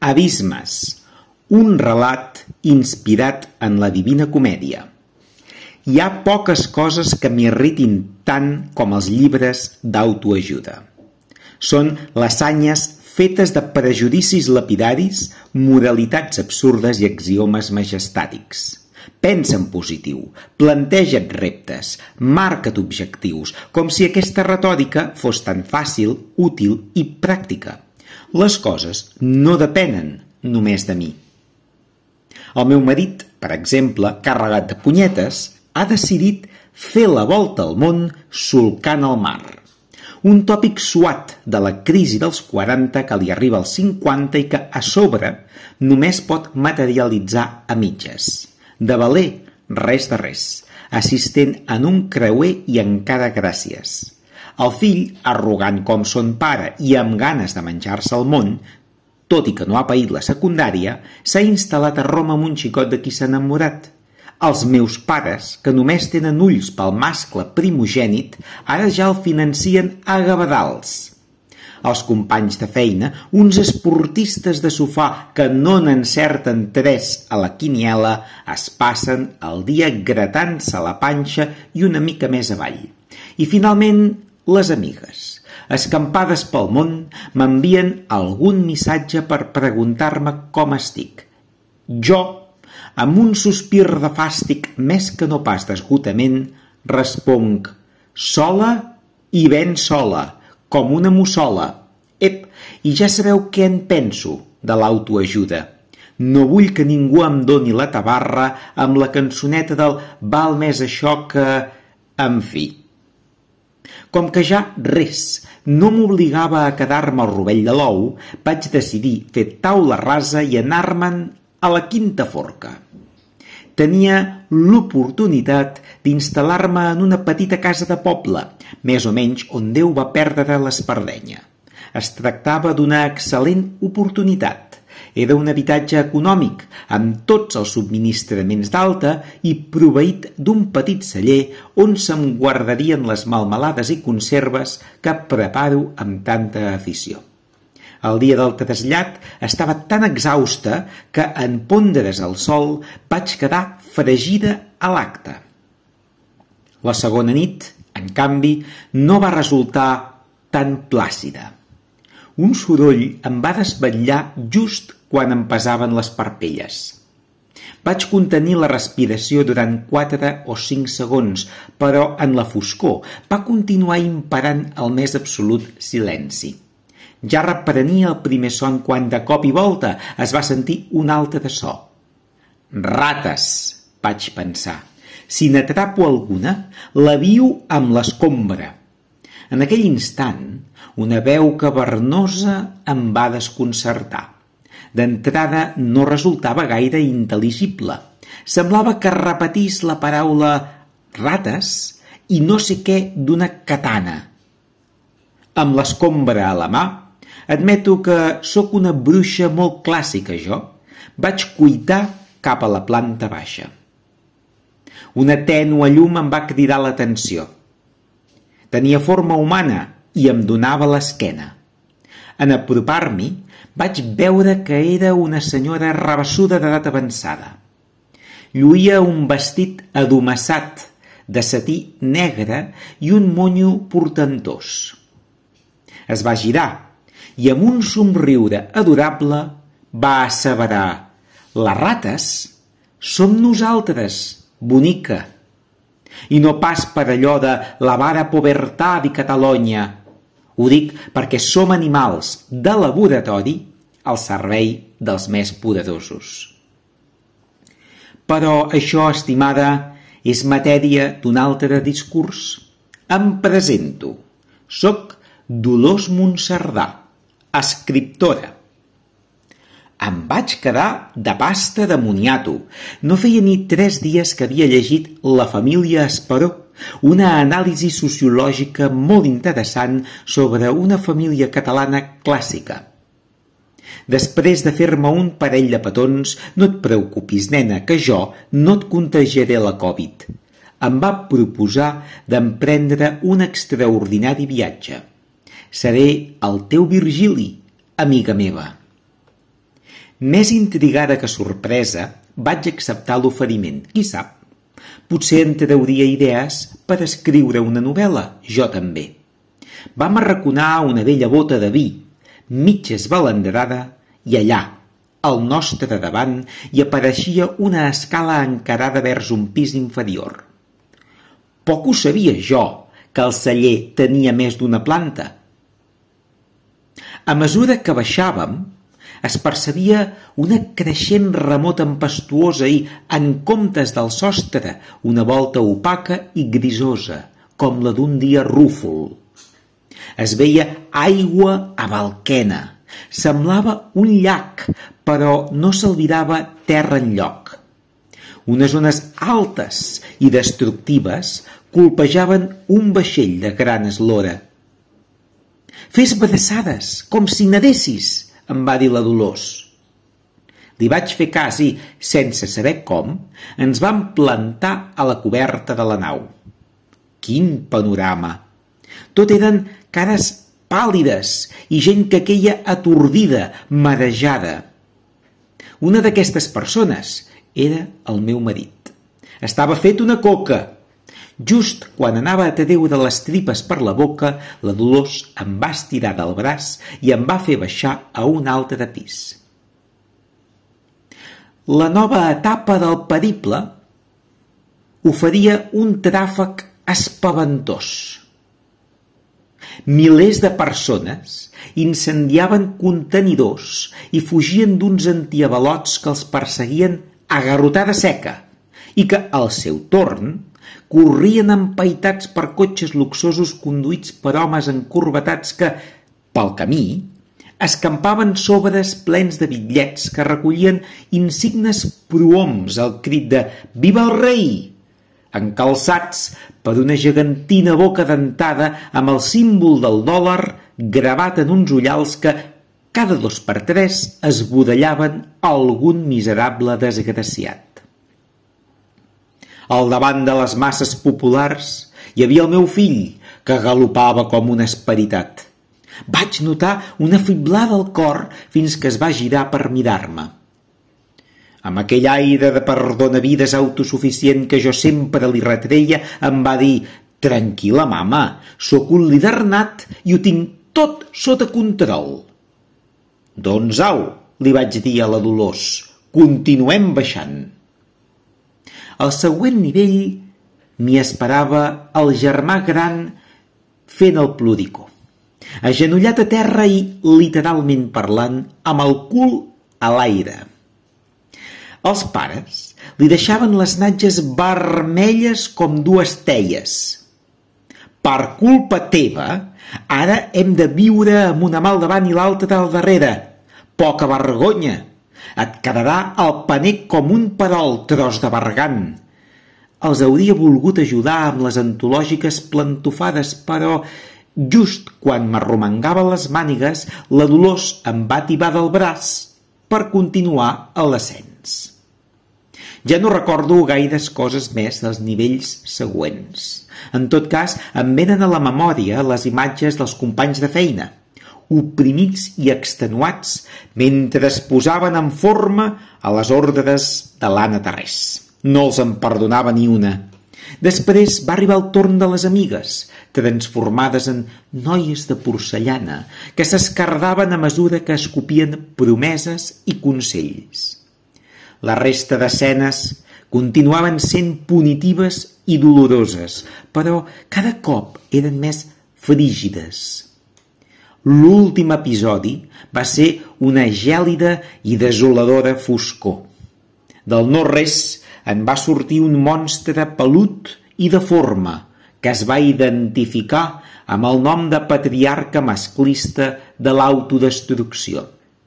Abismes, un relat inspirat en la Divina Comèdia. Hi ha poques coses que m'irritin tant com els llibres d'autoajuda. Són lasanyes fetes de prejudicis lapidaris, moralitats absurdes i axiomes majestàtics. Pensa en positiu, planteja't reptes, marca't objectius, com si aquesta retòrica fos tan fàcil, útil i pràctica. Les coses no depenen només de mi. El meu marit, per exemple, carregat de punyetes, ha decidit fer la volta al món solcant el mar. Un tòpic suat de la crisi dels 40 que li arriba als 50 i que, a sobre, només pot materialitzar a mitges. De valer, res de res, assistent en un creuer i encara gràcies. El fill, arrogant com son pare i amb ganes de menjar-se el món, tot i que no ha paït la secundària, s'ha instal·lat a Roma amb un xicot de qui s'ha enamorat. Els meus pares, que només tenen ulls pel mascle primogènit, ara ja el financien a gavadals. Els companys de feina, uns esportistes de sofà que no n'encerten 3 a la quiniela, es passen el dia gratant-se la panxa i una mica més avall. I finalment, les amigues, escampades pel món, m'envien algun missatge per preguntar-me com estic. Jo, amb un sospir de fàstic més que no pas d'esgotament, responc sola i ben sola, com una mussola. I ja sabeu què en penso de l'autoajuda. No vull que ningú em doni la tabarra amb la cançoneta del val més això que... En fi. Com que ja res no m'obligava a quedar-me al rovell de l'ou, vaig decidir fer taula rasa i anar-me'n a la quinta forca. Tenia l'oportunitat d'instal·lar-me en una petita casa de poble, més o menys on Déu va perdre l'espardenya. Es tractava d'una excel·lent oportunitat. Era un habitatge econòmic, amb tots els subministraments d'alta i proveït d'un petit celler on se'm guardarien les melmelades i conserves que preparo amb tanta afició. El dia del trasllat estava tan exhausta que, en pondre's al sol, vaig quedar fregida a l'acte. La segona nit, en canvi, no va resultar tan plàcida. Un soroll em va desvetllar just quan em pesaven les parpelles. Vaig contenir la respiració durant 4 o 5 segons, però en la foscor va continuar imperant el més absolut silenci. Ja reprenia el primer son quan de cop i volta es va sentir un altre so. Rates, vaig pensar. Si n'atrapo alguna, la viu amb l'escombra. En aquell instant, una veu cavernosa em va desconcertar. D'entrada no resultava gaire intel·ligible. Semblava que repetís la paraula rates i no sé què d'una katana. Amb l'escombra a la mà, admeto que sóc una bruixa molt clàssica, jo. Vaig cuitar cap a la planta baixa. Una tènue llum em va cridar l'atenció. Tenia forma humana i em donava l'esquena. En apropar-m'hi, vaig veure que era una senyora rabassuda d'edat avançada. Lluïa un vestit adomassat de setí negre i un monyo portentós. Es va girar i amb un somriure adorable va asseverar: «Les rates som nosaltres, bonica. I no pas per allò de la vara povertà di Catalogna. Ho dic perquè som animals de laboratori al servei dels més poderosos». Però això, estimada, és matèria d'un altre discurs. Em presento. Soc Dolors Monserdà, escriptora. Em vaig quedar de pasta de moniato. No feia ni 3 dies que havia llegit La família Esperó, una anàlisi sociològica molt interessant sobre una família catalana clàssica. Després de fer-me un parell de petons, no et preocupis, nena, que jo no et contagiaré la Covid. Em va proposar d'emprendre un extraordinari viatge. Seré el teu Virgili, amiga meva. Més intrigada que sorpresa, vaig acceptar l'oferiment. Qui sap, potser en trauria idees per escriure una novel·la, jo també. Vam arraconar una vella bota de vi, mig esbalandrada, i allà, al nostre davant, hi apareixia una escala encarada vers un pis inferior. Poc ho sabia jo, que el celler tenia més d'una planta. A mesura que baixàvem, es percebia una creixent remor tempestuosa i, en comptes del sostre, una volta opaca i grisosa, com la d'un dia rúfol. Es veia aigua a balquena. Semblava un llac, però no s'albirava terra enlloc. Unes ones altes i destructives colpejaven un vaixell de gran eslora. «Fes braçades, com si nedessis», em va dir la Dolors. Li vaig fer cas i, sense saber com, ens vam plantar a la coberta de la nau. Quin panorama! Tot eren cares pàl·lides i gent que queia atordida, marejada. Una d'aquestes persones era el meu marit. Estava fet una coca. Just quan anava a treure les tripes per la boca, la Dolors em va estirar del braç i em va fer baixar a un altre pis. La nova etapa del periple oferia un tràfic espaventós. Milers de persones incendiaven contenidors i fugien d'uns antiavalots que els perseguien a garrotada seca i que, al seu torn, corrien empaitats per cotxes luxosos conduïts per homes encorbatats que, pel camí, escampaven sobres plens de bitllets que recollien insignes prohoms al crit de «Viva el rei!», encalçats per una gegantina boca dentada amb el símbol del dòlar gravat en uns ullals que, cada 2x3, esbudellaven algun miserable desgraciat. Al davant de les masses populars hi havia el meu fill, que galopava com un esperitat. Vaig notar una fiblada al cor fins que es va girar per mirar-me. Amb aquell aire de perdonavides autosuficient que jo sempre li retreia, em va dir «Tranquil·la, mama, sóc un líder nat i ho tinc tot sota control». «Doncs au», li vaig dir a la Dolors, «continuem baixant». Al següent nivell m'hi esperava el germà gran fent el ploricó, agenollat a terra i, literalment parlant, amb el cul a l'aire. Els pares li deixaven les natges vermelles com dues teies. «Per culpa teva, ara hem de viure amb una mà al davant i l'altra al darrere. Poca vergonya! Et quedarà el paner com un perol, tros de bergant!» Els hauria volgut ajudar amb les antològiques plantofades, però just quan m'arromangava les mànigues, la Dolors em va tibar del braç per continuar a l'ascens. Ja no recordo gaires coses més dels nivells següents. En tot cas, em venen a la memòria les imatges dels companys de feina, oprimits i extenuats mentre es posaven en forma a les ordres de l'Anna Tarrés. No els en perdonava ni una. Després va arribar el torn de les amigues, transformades en noies de porcellana, que s'escardaven a mesura que escopien promeses i consells. La resta d'escenes continuaven sent punitives i doloroses, però cada cop eren més frígides. L'últim episodi va ser una gèlida i desoladora foscor. Del no-res en va sortir un monstre pelut i deforme que es va identificar amb el nom de patriarca masclista de l'autodestrucció.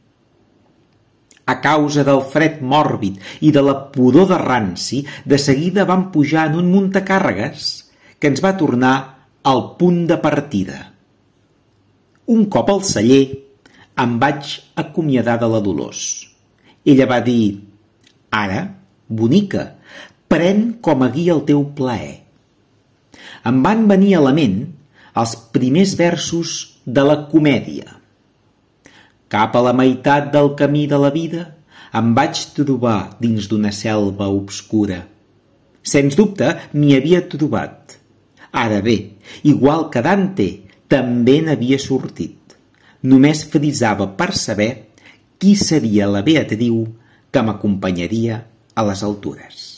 A causa del fred mòrbid i de la pudor de ranci, de seguida vam pujar en un muntacàrregues que ens va tornar al punt de partida. Un cop al celler, em vaig acomiadar de la Dolors. Ella va dir: «Ara, bonica, pren com a guia el teu plaer». Em van venir a la ment els primers versos de la comèdia. Cap a la meitat del camí de la vida Em vaig trobar dins d'una selva obscura. Sens dubte m'hi havia trobat. Ara bé, igual que Dante, també n'havia sortit. Només frisava per saber qui seria la Beatriu que m'acompanyaria a les altures.